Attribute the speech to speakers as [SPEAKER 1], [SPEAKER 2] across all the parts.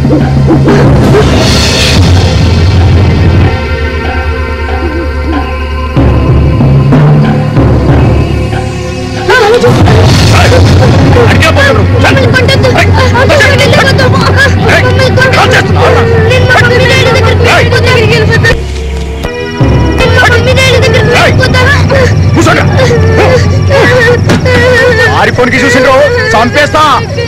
[SPEAKER 1] ఆరిపోనికి చూసిండ్రు చంపేస్తా.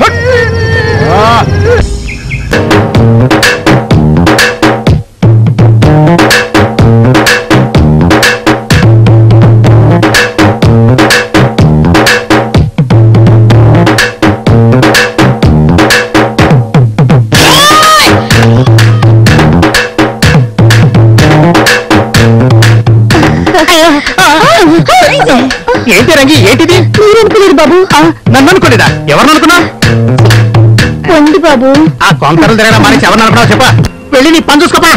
[SPEAKER 1] ఏంటి రంగి, ఏంటిది?
[SPEAKER 2] మీరనుకోలేదు బాబు.
[SPEAKER 1] నన్ను అనుకోలేదా? ఎవరిని అనుకున్నా?
[SPEAKER 2] రండి బాబు.
[SPEAKER 1] ఆ కొంకరలు తిరగడం మనకి ఎవరిని అనుకున్నావు చెప్పా. వెళ్ళి నీ పని చూసుకోపా.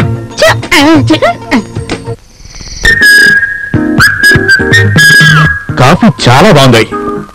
[SPEAKER 1] కాఫీ చాలా బాగుంది.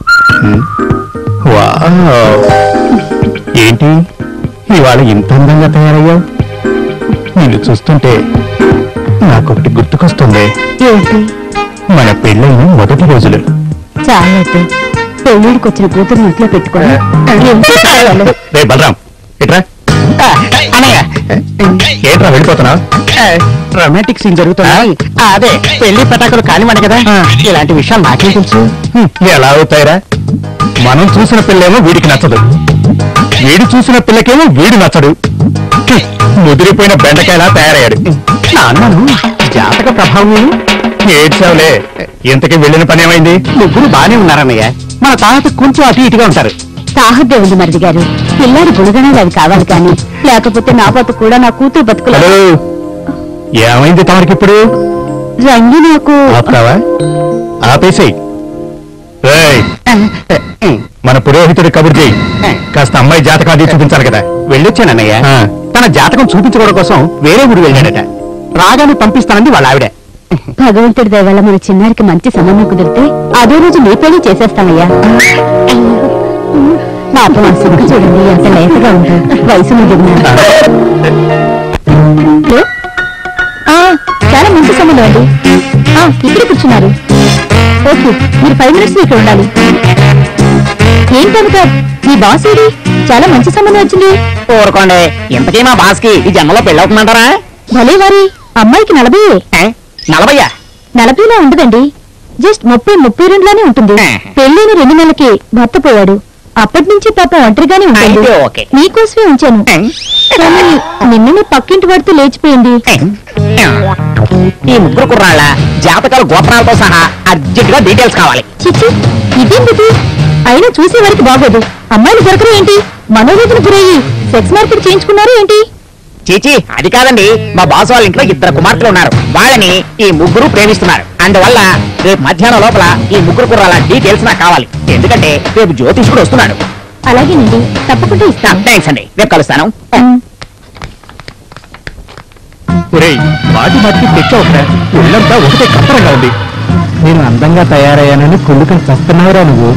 [SPEAKER 1] ఏంటి ఇవాళ ఇంత అందంగా తయారయ్యావు? నిన్ను చూస్తుంటే నాకొకటి గుర్తుకొస్తుంది.
[SPEAKER 2] ఏంటి?
[SPEAKER 1] మన పెళ్ళైన మొదటి రోజులు.
[SPEAKER 2] చాలా పెళ్ళిడికి వచ్చిన కూతురు ఇంట్లో పెట్టుకోండి.
[SPEAKER 1] రే బలరాం, ఇట్రా. అన్నయ్య, ఏంట్రా వెళ్ళిపోతున్నావు? రొమాంటిక్ సీన్ జరుగుతున్నాయి. అదే పెళ్లి పటాకులు కానివ్వండి కదా. ఇలాంటి విషయాలు నాకేం తెలుసు? ఎలా అవుతాయిరా? మనం చూసిన పిల్లేమో వీడికి నచ్చదు, వీడు చూసిన పిల్లకేమో వీడు నచ్చడు. ముదిరిపోయిన బెండకాయలా తయారయ్యాడు. అన్నాను జాతక ప్రభావం. ఏడ్చావులే. ఇంతకీ వెళ్ళిన పని ఏమైంది? ముగ్గురు బానే ఉన్నారన్నయ్య. మన తాత కొంచెం అటు ఇటుగా ఉంటారు.
[SPEAKER 2] సాహద్దే ఉంది మరిది గారు. పిల్లాడి గుణగణాలు అవి కావాలి కానీ, లేకపోతే నా బతుకు కూడా నా కూతురు బతుకులు.
[SPEAKER 1] ఏమైంది తమరికిప్పుడు?
[SPEAKER 2] రంగి నాకు
[SPEAKER 1] ఆపుతావా? ఆపేసేయ్. మన పురోహితుడి కబురు చేయి. కాస్త అమ్మాయి జాతకం అది చూపించాలి కదా. వెళ్ళొచ్చానన్నయ్య. తన జాతకం చూపించుకోవడం కోసం వేరే ఊరు వెళ్ళాడట. రాగానే పంపిస్తానంది వాళ్ళ ఆవిడ.
[SPEAKER 2] భగవంతుడి దయ వల్ల మన చిన్నారికి మంచి సంబంధం కుదిరితే అదే రోజు నీ పెళ్లి చేసేస్తానయ్యా. పాపం ఆ సిగ్గు చూడండి ఎంత లేతగా ఉంటుంది. వయసు చాలా మంచి సంబంధం అండి. ఇక్కడ కూర్చున్నారు. ఓకే, మీరు 5 minutes ఇక్కడ ఉండాలి. ఏం కనుక మీ బాస్ ఏడి? చాలా మంచి సంబంధం వచ్చింది.
[SPEAKER 1] ఊరుకోండి, ఇంతకీ మా బాస్ కి ఈ జన్మలో పెళ్ళవుతుందంటారా?
[SPEAKER 2] భలే వారి అమ్మాయికి 40. 40లో ఉండదండి, జస్ట్ 30-32లోనే ఉంటుంది. పెళ్ళైన 2 నెలలకి భర్త పోయాడు. అప్పటి నుంచి పాపం ఒంటరిగానే ఉంటుంది. మీకోసమే ఉంచాను. కానీ నిన్ననే పక్కింటి వాడితో లేచిపోయింది.
[SPEAKER 1] ఈ ముగ్గురు కుర్రాళ్ళ జాతకాల గోత్రాలతో సహా అర్జెంట్ గా డీటెయిల్స్ కావాలి.
[SPEAKER 2] చిచ్చి, ఇదేంటి? అయినా చూసే వరకు బాగోదు. అమ్మాయిలు దొరకరు ఏంటి? మనోవేదన గురయ్యి సెక్స్ మార్కెట్ చేయించుకున్నారు ఏంటి?
[SPEAKER 1] చీచి, అది కాదండి. మా బాస్ వాళ్ళ ఇంట్లో 2 కుమార్తెలు ఉన్నారు. వాళ్ళని ఈ ముగ్గురు ప్రేమిస్తున్నారు. అందువల్ల రేపు మధ్యాహ్నం లోపల ఈ ముగ్గురు కుర్రాల డీటెయిల్స్ నాకు కావాలి. ఎందుకంటే రేపు జ్యోతిష్కుడు వస్తున్నాడు.
[SPEAKER 2] అలాగేనండి, తప్పకుండా ఇస్తాను.
[SPEAKER 1] థ్యాంక్స్ అండి, రేపు కలుస్తాను. మాటి మాటికి తెచ్చావురా, ఒళ్ళంతా ఒకటే కప్పరంగా ఉంది. నేను అందంగా తయారయ్యానని కుళ్ళుకని చస్తున్నావురా నువ్వు.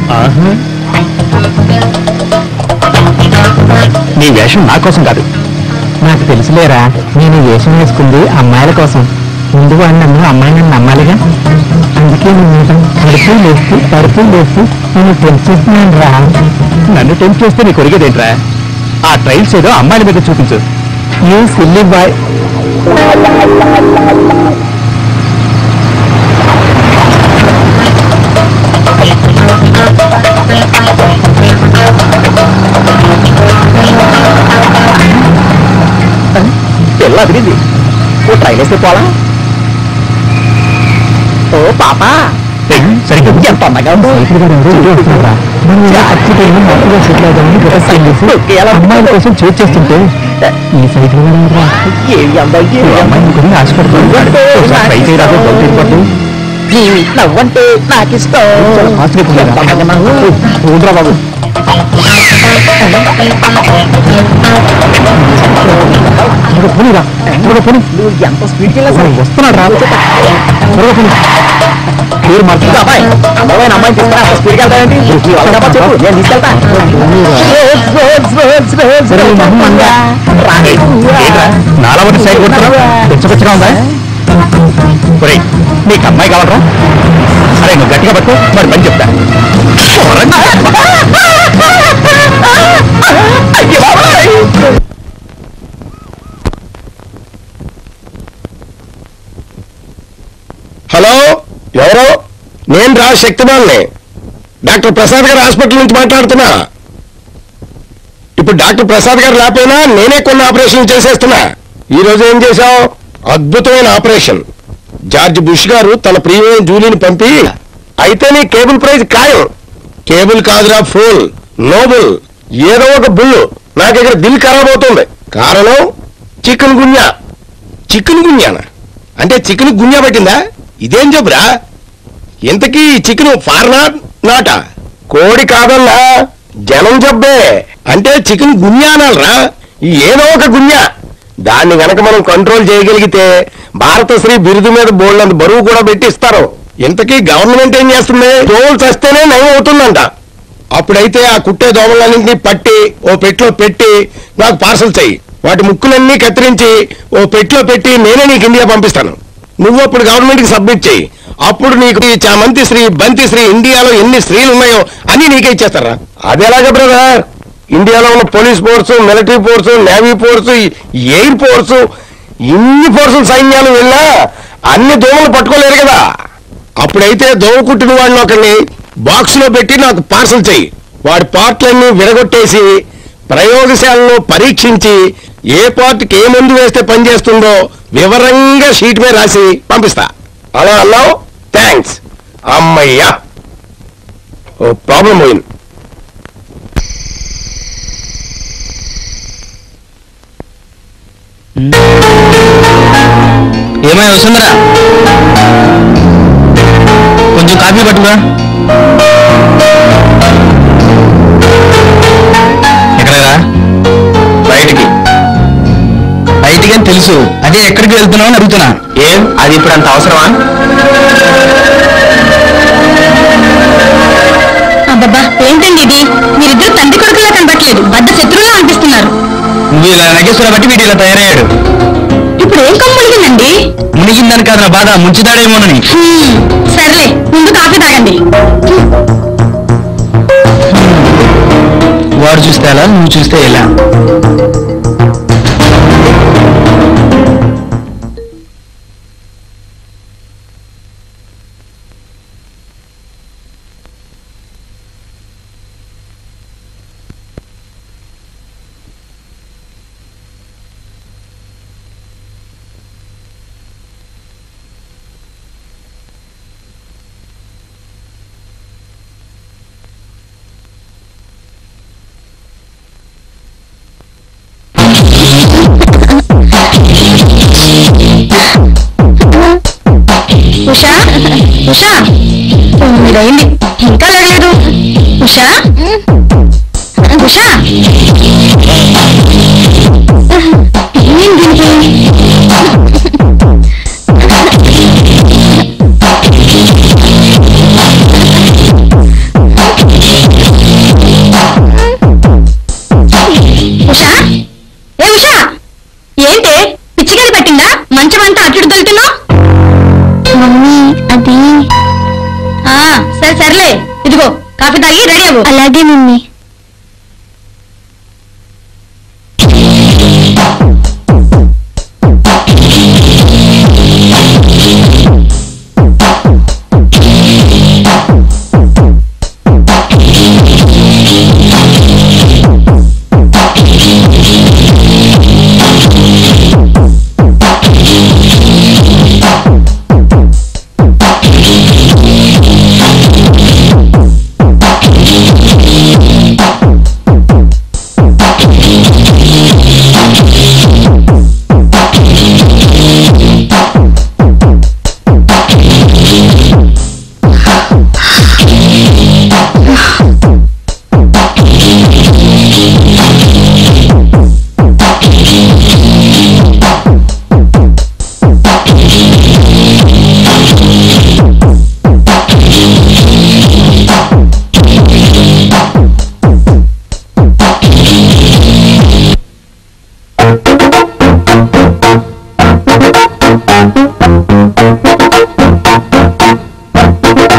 [SPEAKER 1] నీ వేషం నా కోసం కాదు. నాకు తెలుసులేరా, నేను వేషం వేసుకుంది అమ్మాయిల కోసం. ముందు వాడు నన్ను అమ్మాయి నన్ను నమ్మాలిగా. అందుకే నేను పడుతూ లేస్తూ నేను టెంప్ చేస్తున్నాను రా. నన్ను టెంప్ చేస్తే నీకు ఒరిగేదేంట్రా? ఆ ట్రైల్స్ ఏదో అమ్మాయిల మీద చూపించు. You silly boy. ఎలా అదిరింది? ఓ ట్రైల్ వేస్తే పోలా? ఓ పాపా, సరిగ్గా ఎంత అందంగా ఉందో. అమ్మాయిల కోసం చేట్ చేస్తుంటే ఈ సైకిల్ అమ్మాయిని ఆశపడుతుంది. నవ్వంటే నాకు ఇష్టం. బాబు పోనీరా త్వరగా పోనీ.
[SPEAKER 3] ఎంత స్పీడ్కి వెళ్ళా
[SPEAKER 1] వస్తున్నాడు రా త్వరగా పోనీ. పేరు మార్చుకో
[SPEAKER 3] అబ్బాయి అందమైన అమ్మాయిని తీసుకురా అంత స్పీడ్కి వెళ్తానండి చెప్పు నేను తీసుకెళ్తా
[SPEAKER 1] నాలవటి సైడ్ కొడుతున్నావు పిచ్చపిచ్చగా ఉందా? ఒరే నీకు అమ్మాయి కావాలరా? అరే నువ్వు గట్టిగా పట్టు మరి పని చెప్తా.
[SPEAKER 4] హలో ఎవరు? నేను రా శక్తిమాన్ని, డాక్టర్ ప్రసాద్ గారి హాస్పిటల్ నుంచి మాట్లాడుతున్నా. ఇప్పుడు డాక్టర్ ప్రసాద్ గారు లేకపోయినా నేనే కొన్ని ఆపరేషన్లు చేసేస్తున్నా. ఈ రోజు ఏం చేశావు? అద్భుతమైన ఆపరేషన్. జార్జ్ బుష్ గారు తన ప్రియమైన జూలీని పంపి అయితే నీ కేబుల్ ప్రైజ్ ఖాయం. కేబుల్ కాదురా ఫుల్ నోబుల్ ఏదో ఒక బుల్లు. నాకు ఇక్కడ బిల్ ఖరాబ్ అవుతుంది. కారణం చికెన్ గున్యా. చికెన్ గున్యానా అంటే చికెన్ గున్యా పట్టిందా? ఇదేం చెప్పురా? ఇంతకీ చికెన్ ఫార్నా నాటా? కోడి కాదల్లా జనం జబ్బే. అంటే చికెన్ గున్యా అనాలరా? ఏదో ఒక గున్యా. దాన్ని గనక మనం కంట్రోల్ చేయగలిగితే భారతశ్రీ బిరుదు మీద బోల్డంత బరువు కూడా పెట్టి ఇస్తారు. ఇంతకీ గవర్నమెంట్ ఏం చేస్తుంది? టోల్ చస్తేనే నయం అవుతుందంట. అప్పుడైతే ఆ కుట్టే దోమలన్నింటినీ పట్టి ఓ పెట్లో పెట్టి నాకు పార్సల్ చెయ్యి. వాటి ముక్కులన్నీ కత్తిరించి ఓ పెట్లో పెట్టి నేనే నీకు ఇండియా పంపిస్తాను. నువ్వు అప్పుడు గవర్నమెంట్ కి సబ్మిట్ చెయ్యి. అప్పుడు నీకు ఈ చామంతి శ్రీ బంతి శ్రీ ఇండియాలో ఎన్ని స్త్రీలు ఉన్నాయో అన్ని నీకే ఇచ్చేస్తారా? అదేలాగా బ్రదర్, ఇండియాలో ఉన్న police force, military force, navy force, air force, ఇన్ని ఫోర్సులు సైన్యాలు వెళ్ళా అన్ని దోమలు పట్టుకోలేరు కదా. అప్పుడైతే దోమ కుట్టిన వాడిని ఒకరిని బాక్స్ లో పెట్టి నాకు పార్సల్ చెయ్యి. వాడి పార్ట్లన్నీ విడగొట్టేసి ప్రయోగశాలలో పరీక్షించి ఏ పార్ట్కి ఏ మందు వేస్తే పనిచేస్తుందో వివరంగా షీట్ మీద రాసి పంపిస్తా. అలా అన్నావు? థ్యాంక్స్. అమ్మయ్యా ఓ ప్రాబ్లం పోయింది.
[SPEAKER 1] ఏమైనా వస్తుందరా? కొంచెం కాఫీ పట్టుగా. ఎక్కడరా? బయటికి. బయటికి అని తెలుసు, అదే ఎక్కడికి వెళ్తున్నావు అని అడుగుతున్నా. ఏం అది ఇప్పుడు అంత అవసరమా?
[SPEAKER 2] అబ్బబ్బా ఏంటండి ఇది? మీరిద్దరు తండ్రి కొడుకులా కనబట్లేదు, బద్ద శత్రువులా అనిపిస్తున్నారు.
[SPEAKER 1] నువ్వు ఇలా నగేశ్వర బట్టి వీటి ఇలా తయారయ్యాడు.
[SPEAKER 2] ఇప్పుడు ఏం మునిగిందండి?
[SPEAKER 1] మునిగిందని కాదు నా బాధ, ముంచుతాడేమోనని.
[SPEAKER 2] సర్లే ముందు కాఫీ తాగండి.
[SPEAKER 1] వాడు చూస్తే అలా, నువ్వు చూస్తే ఎలా?
[SPEAKER 2] ఉషా ఉషా మీరైంది ఇంకా లేదు. ఉషా ఉషా ఏం దీనికి? ఉషా ఏ ఉషా ఏంటే పిచ్చిగడి పట్టిందా? మంచమంతా అటు తలుతున్నావు. మమ్మీ అది సరే సర్లే, ఇదిగో కాఫీ తాగి రెడీ అవ్వు. అలాగే మమ్మీ.